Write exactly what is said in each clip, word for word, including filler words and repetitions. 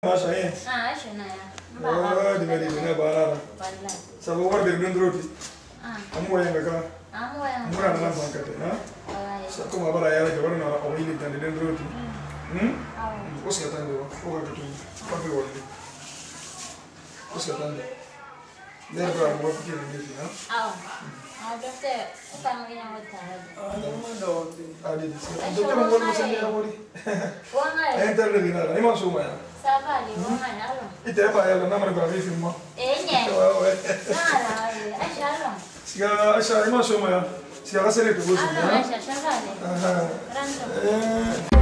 Masha eh. Ah, acho na ya. Oh, di mari na bara. Balla. Sabu war de ndroti. Ah. Amu ya ngaka. Amu ya. Mura na fa kate, ha? Ai. Sa kuma bara ya ga warna o hili tan de ndroti. Hmm? Ah. O se tan de o ga tu. Fa pe woni. O se tan de. Ne bra mo ti ni ni, ha? Ah. Ah, dokter, utang ina wata. Ah, no no. Ah, di di. Dokter mo mo se ni amori. Wanga. Enter de na. Ni ma suma ya. Safari, wanga ya lo. Ite ba ya na mara ba vi film. Eh, nye. Nala, acha lo. Siga asha ima suma ya. Siga gasele to go Ah, suma. acha safari. Aha. Rancho. Eh.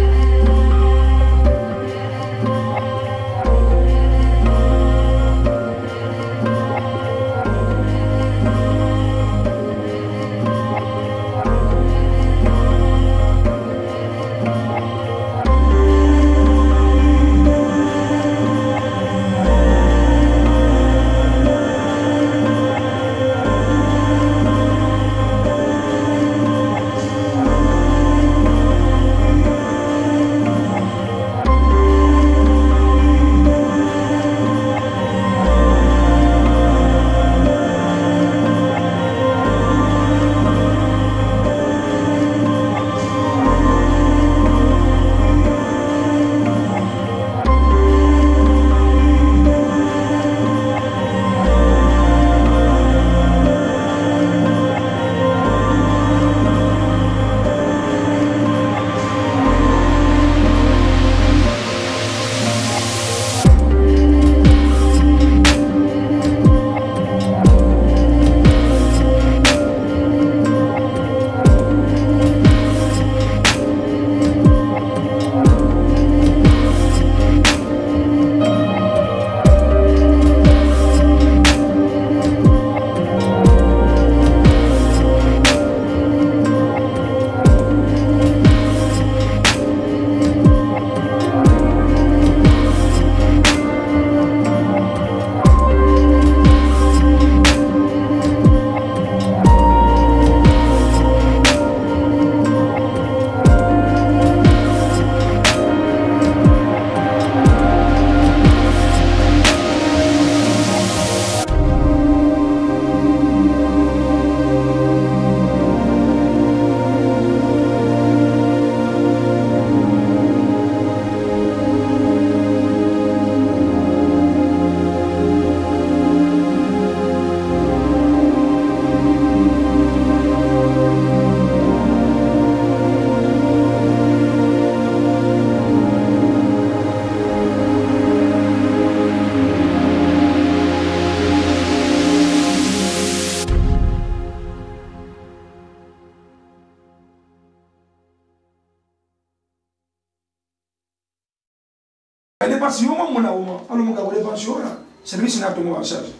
Les pensions, mon amour, alors mon les pensions, service n'a pas de charge.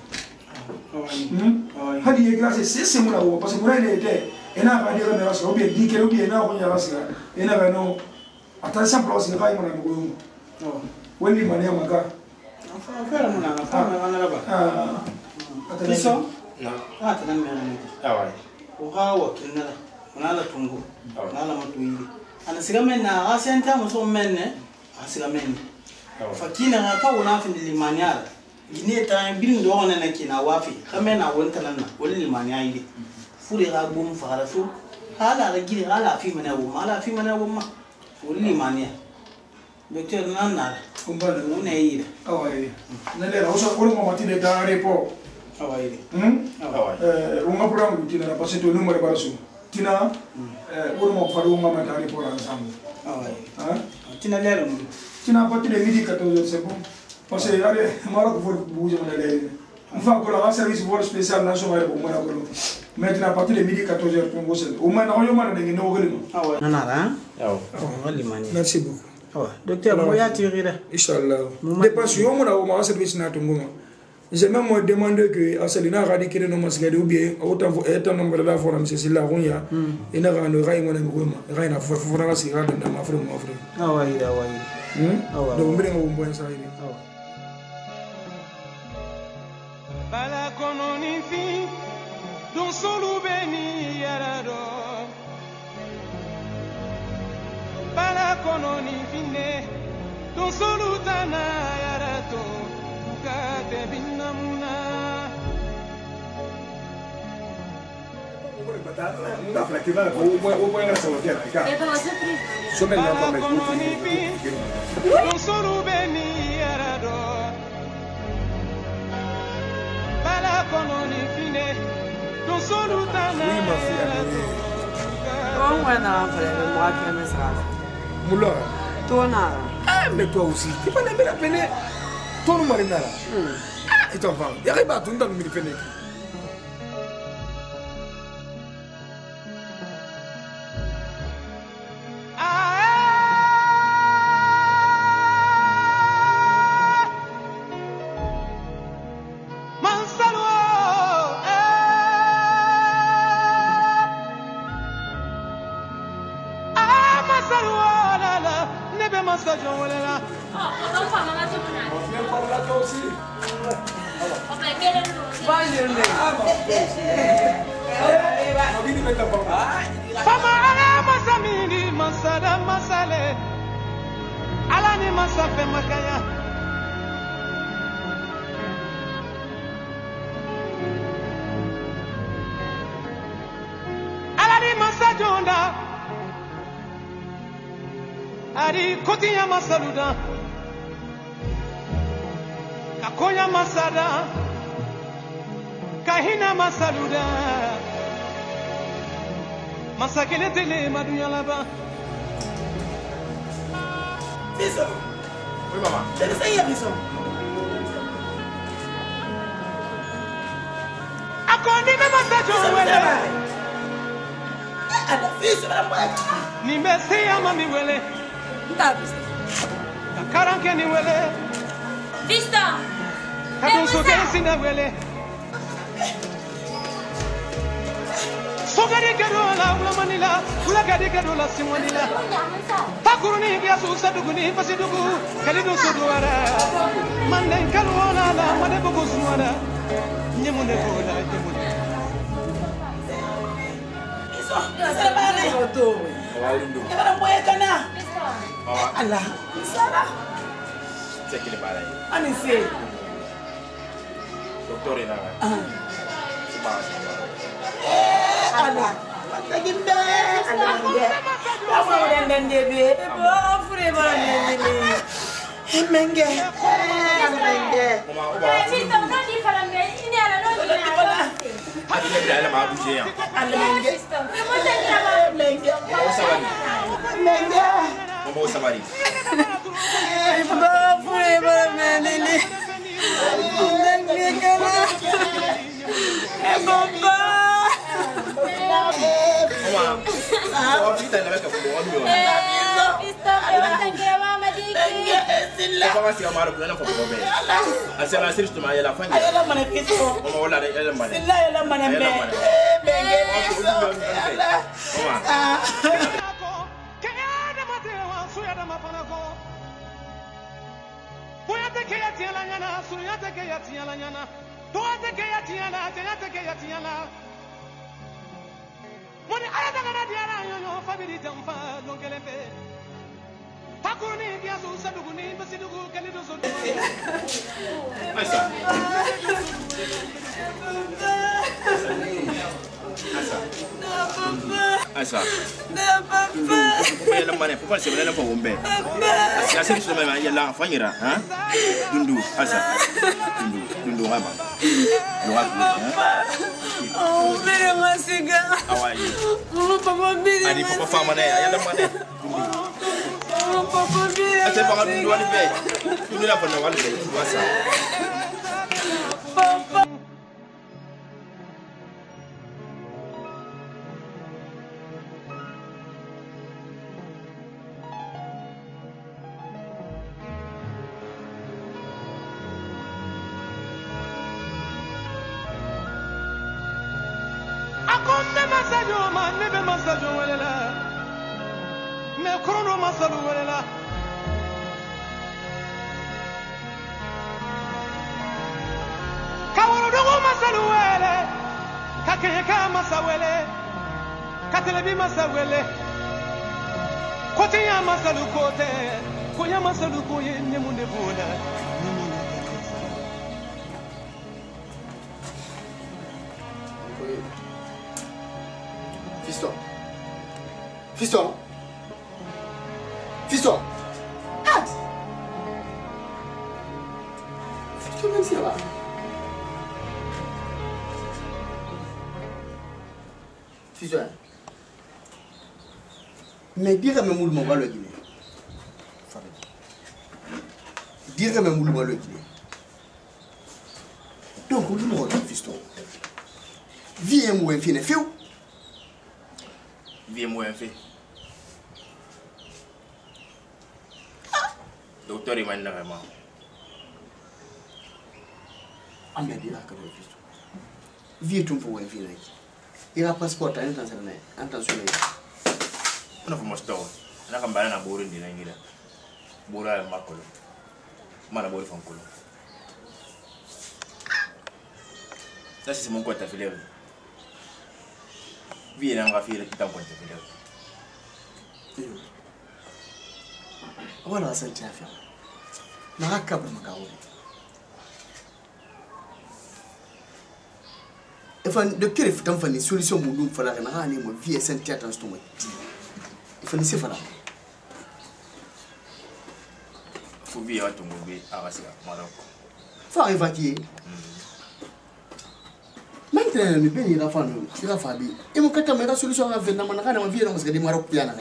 Hadi ye glace c'est c'est mon amour parce que moi il était et n'a pas dit que mais ou bien dit que ou bien n'a pas dit et n'a pas non attention place il va y mon amour. Oh. Weli mania maka. Enfin faire mon amour, pas mon amour là-bas. Ah. Attention. Non. Ah, t'as même rien. Ah ouais. Oha wakilna. On a la tungo. On a la matuili. Ana sigamena asenta muso menne. Asigamena. Fakina na ka wona fin limaniya gine ta birin do wona nake na wafi kame na wonta nan wani limaniya yi fure ga bum fara so hala ga gire hala fi mana wo mala fi mana wo ma wani limaniya docteur nan na kumba da wona yi awai na le ra usa ko mo matine da repo awai hm awai eh unga program tina na passe to numero basu tina eh ko mo faru unga ma da repo ran ensemble awai hein tina le mu tina à partir de midi quatorze heures c'est bon parce que allez Maroc faut bouger mon aller enfin que la service vol spécial national pour moi maintenant à partir de midi quatorze heures pour bosser au moins on y a des no gelo ah ouais non non ah ouais merci beaucoup ah ouais docteur mo ya tirira inchallah dépense yo mo na o service na to ngoma j'ai même demandé que Aselina radiquer no masgade ou bien autant étant nombre de la forme c'est là on y a et na ran ray mo na ngoma ray na fo fo na sira dans ma frère mo frère ah ouais ah ouais donc mbere ngo mbwen sa ile bala kono ni fi don solo beni yarado bala kono ni fine don solo tana da flaquina o o buena sabotear acá. Some la toma el culo. Non solo veni erado. Bala kononi fine. Non solo tana. Oui ma fille. On va dans la moi qui me sera. Moulin. Toi Ah mais toi aussi. Tu pas aimer la peine. Toi nous marinara. Ah et ton femme. Il arrive à tout dans le peine. Fama ala masamini masada masale ala ni masafe makaya ala ni masajonda ari kotiya masaluda kakoya masada kahina masaluda masakene tele madunya laba Biso. Oui maman. C'est ça y a biso. akoni me masajo wele Ada biso na mwa. ni mesi ama mi wele Nta biso. karanke ni wele Vista. kadun so kesi na wele Sogari kadola ulamanila ulagadi kadola simonila Takuruni biya susa duguni fasidugu kalidu suduara Manden kalwala la made bugu suara Nyemune kola nyemune Biso. Sala bale. Otowe. Awalindo. Era mwa kana. Allah. Sala. C'est qu'il est pareil. Ani se. Docteur est là. Ah. C'est pas Allah. Matagimbe. Allah nge. Amu ndende be. Ebo fure ba nene. Menge. Menge. Vista, non di fare me. Ini ala non di fare. Ah, il est là, ma bouger. Allah nge. Vista. Come te chiama? Menge. Comment ça va? Menge. Comment ça va? Ebo fure ba nene. Nene kana. Ebo ba. Comment? Oh, putain, il avait qu'à foutre. Vista, come te chiama Madiki? Comment c'est amarré pour un enfant pour bien? Ah, c'est la série justement, il y a la fin. Ayala mana biso. Comment on l'a dit? Elle est malade. Silla yala mana me. Menge biso. Allah. Comment? Kayada matewa suyada mapanako Puyate kayati ala nyana suyate kayati ala nyana Tuate kayati ala teyate kayati ala Moni ayata kana diara yoyo fabiri jamfa longelembe Takuruni biya susa duguni basidugu kalidu sudu Ah, ça. Ah, ça. Pourquoi il y a la manette? Pourquoi c'est là pour bomber? Parce que la série justement, il y a l'enfant, il y a hein? Dundu, ah ça. Dundu, Dundu, vraiment. Le rap, hein? Oh, bere masiga. Ah ouais. Oh, papa bere. Ah, il faut pas faire manette, il y a la manette. Oh, papa bere. Ah, c'est pas grave, Dundu, on le fait. Dundu, là, on va le faire, tu vois ça. Papa. Akonde masajo ma nebe masajo welela Me krono masalu welela Kawuru dugu masalu wele Kakeka masawele Katelebi masawele Kotiya masalu kote Koya masalu koye nemunde bola Nemunde Fiston. Fiston. Ah. Fiston, même si là-bas. Fiston. Mais dire que même mon le Guinée. Dire que même mon le Guinée. Donc, on nous regarde, Fiston. Viens moi un fin fait. Viens moi un fait. Docteur il m'a dit vraiment. Ah mais dis là que le Fiston. Viens tu me fais un fin. Il a passeport à intention intention. On a fait mon store. On a campagne na bourre ndi na ngira. Bourra makolo. Mana bourre fon kolo. Ça c'est mon compte affilié. Viens on va faire le petit compte affilié. Voilà ça tient faire. Na kabla magawo. Enfin docteur il faut une solution pour nous faire na ani mo vie santé attention moi. Il faut laisser faire. Faut bien à ton bébé à Rassia Maroc. Faut évacuer. Maintenant le bébé il a fait il a fait bien. Et mon kata mera solution à faire na mana kana vie na parce que des Maroc piana.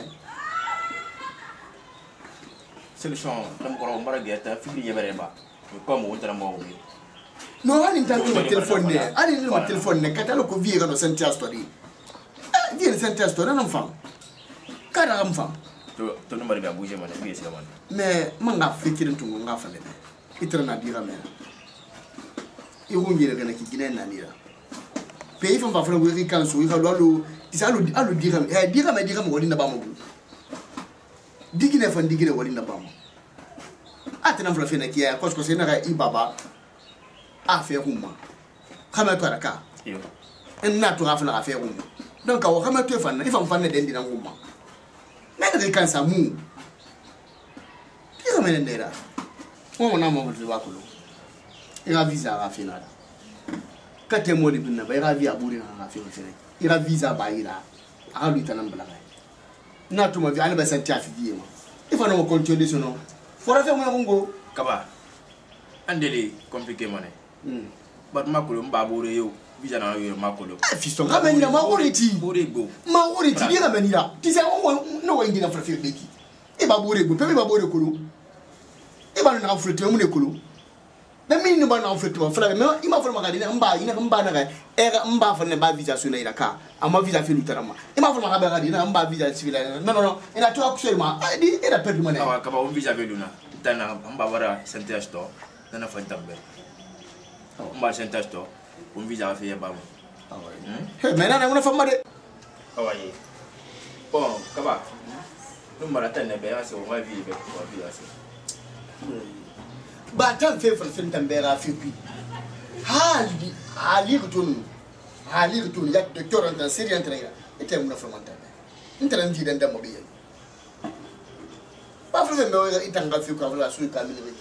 Solution tam ko ro mara geta fi ye bereba. Ko mo wonta mo wi. Non, on entend mon téléphone ne. Allez mon téléphone ne kata ko vie no santé story. Ah, vie santé story non femme. Kada am femme. To to no mari ba bouger man vie c'est man. Mais manga fikirin tungo nga fale. Itra na dira mena. I wongere gana ki gina na nira. Pe ifam fa fala wi kan so i ka lo isalu alu dira eh dira me dira mo wali na ba mo. Digine fan digine wali na ba mo. Atena fala fena ki ya ko ko se na ga i baba. A fe rumma. Kama to raka. Yo. En na to afla a fe rumma. Donc awo kama to fan na ifam fan na den dina rumma. Na ga kan sa mu. Dira me ndera. Mo na mo mo wa kulo. Ira visa a finala. Kate mo li binna ba ira via buri na fi fere. Ira visa ba ira. A lu tanam bala. Na to mo vi ana ba santi afi vie mo. Ifa no continue so no. Fora fe mo ngo Kaba. Andele compliqué mané. Hmm. But makolo mbabore yo. Visa na yo makolo. Fiston ga menira ma oreti. Bore go. Ma oreti ni ga menira. Ti se o no wa ngina fra fe beki. E ba bore go, pe ba bore kolo. E ba na frete mo ne kolo. Na mini ba na frete mo fra me i ma fra magadi na mba ina mba na ga e ga mba fra ne ba visa so na ira ka. Ama visa fe lutarama. E ma fra magadi ga di na mba visa civil. No no no. Ina to akusho ma. Di era perdu mane. Awa kaba on visa ve luna. Tana mba bara santé sto. Nana fantambe. Mba santé sto. On visa fe ba mo. Awa. He mena na una fama de. Awa ye. Bon, kaba. Numara tane be ase o ma vi be ko vi ase. Ba tan fe fulfin tambera fi pi hali hali gutun hali gutun ya docteur en série entraîneur était une formation intérêt ndi dan damo biyen ba fulfin me itanga fi ko la su ka mi ne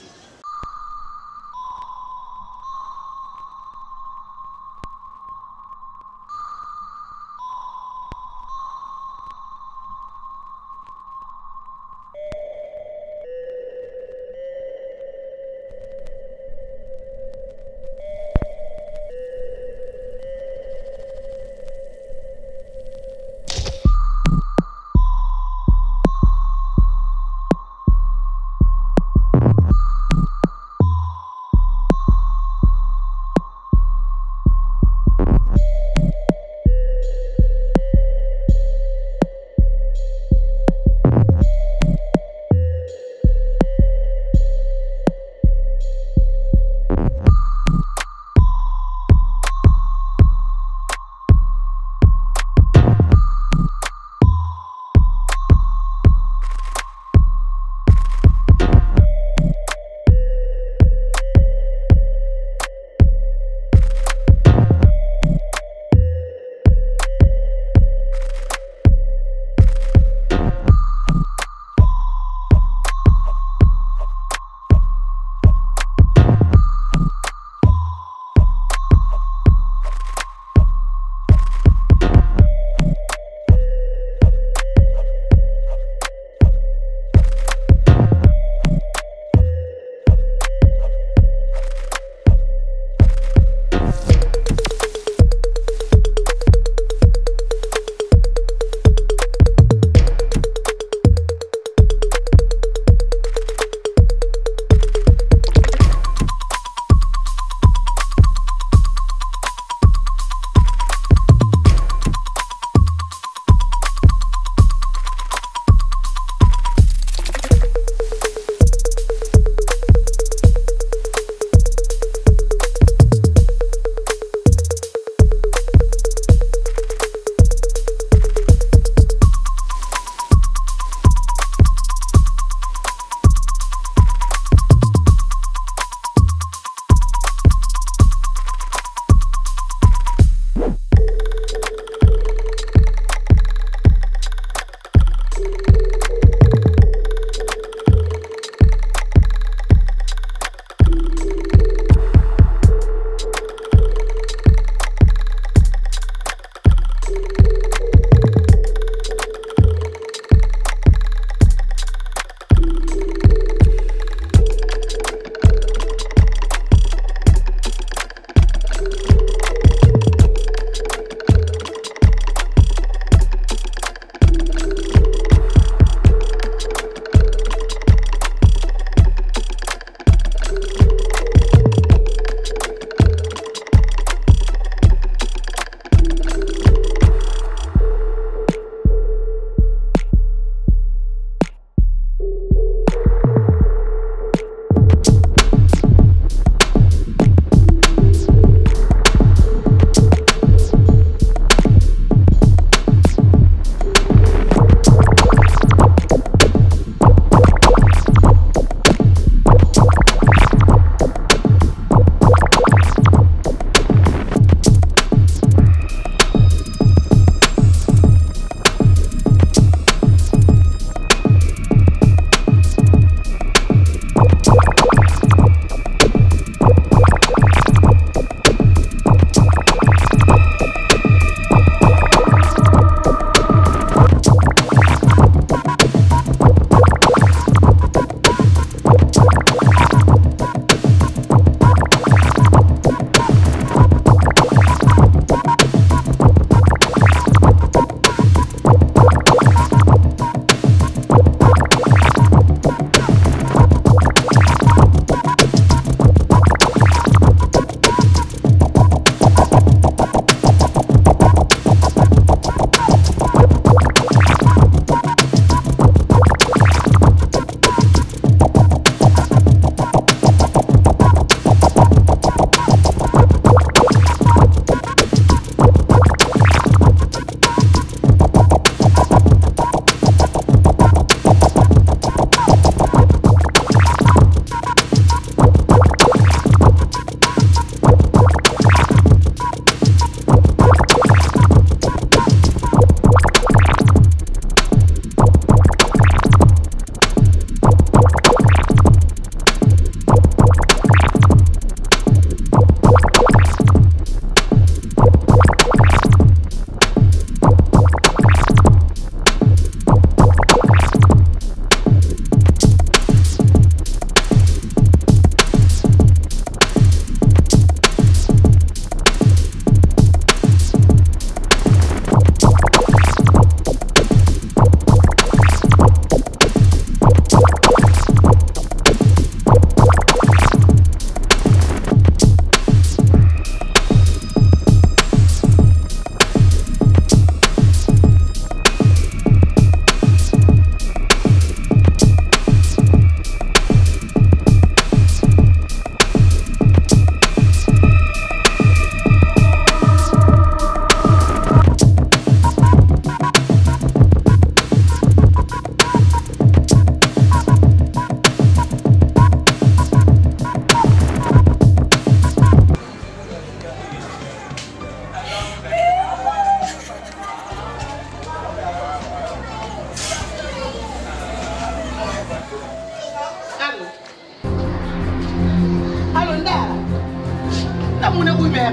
muna kuime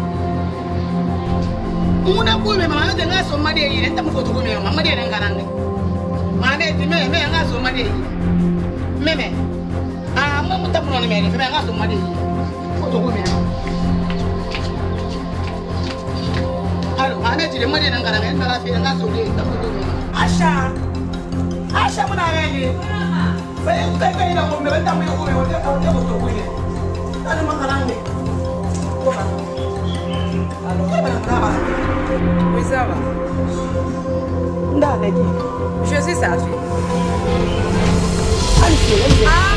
muna kuime mama de ngaso made yi enta mu foto kuime mama de nganange mane ti me me ngaso made yi meme ah mo muta mu no me me ngaso made yi foto kuime alo mane ti de made nganange na la fi ngaso de enta foto kuime asha asha muna ngani fa enta ka ina mo me enta mu kuime o de foto kuime ana mangalange Oui, ça va. Je suis sa fille. Ah!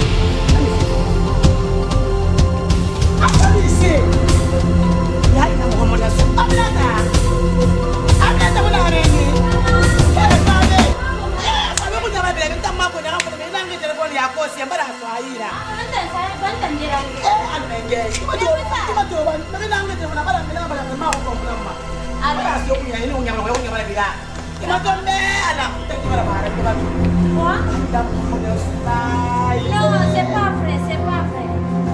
Non, c'est pas vrai, c'est pas vrai.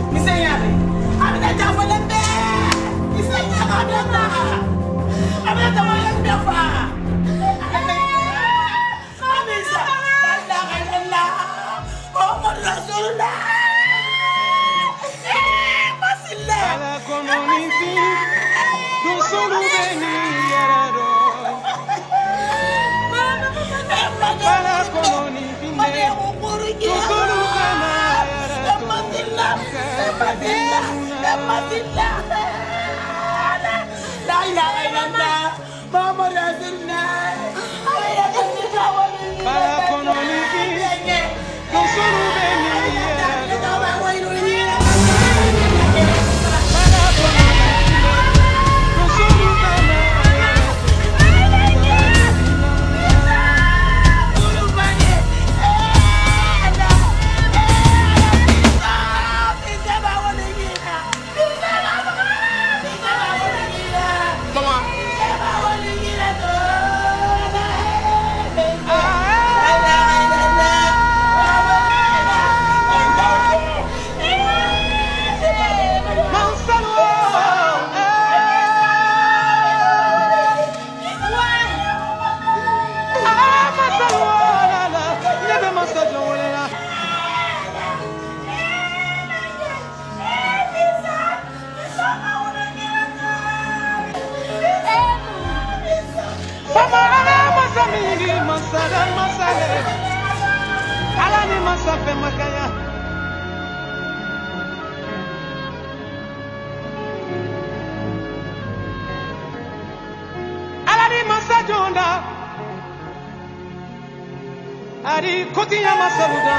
La ilaha illallah Muhammad Rasulullah Para kononiki Kusuru beni Masada masale Alani masafe makaya Alani masajonda Ari kotinya masaruda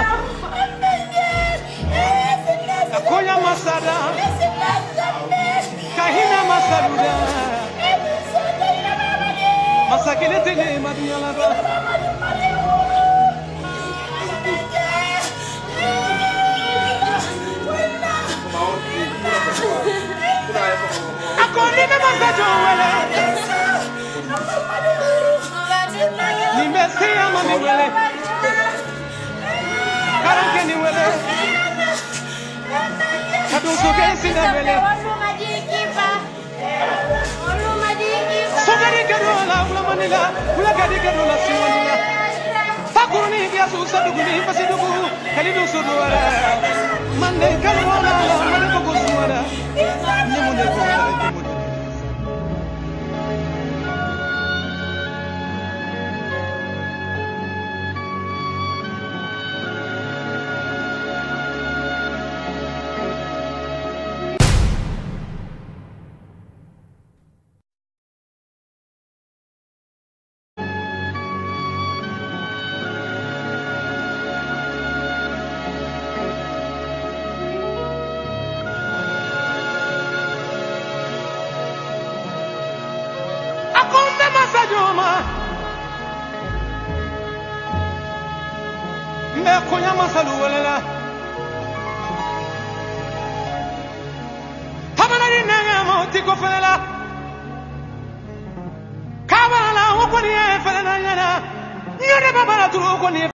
Akoya masada Kahina masaruda Masakile tele madiyala ba Akoni me masajo wele Ni mesi ama mi wele Karanke ni wele Kadu soke sina wele Sogari kadola ula manila ula gadi kadola siwanila Fakuni biya susa duguni pasi dugu kalidu suduara Mande kalwana mande bugu suara Nimunde kongare nimunde Mbe konya masalu welela Tabana ni nanga mo tiko felela Kabala wo ko ni felela nyana Nyane babala turu ko ni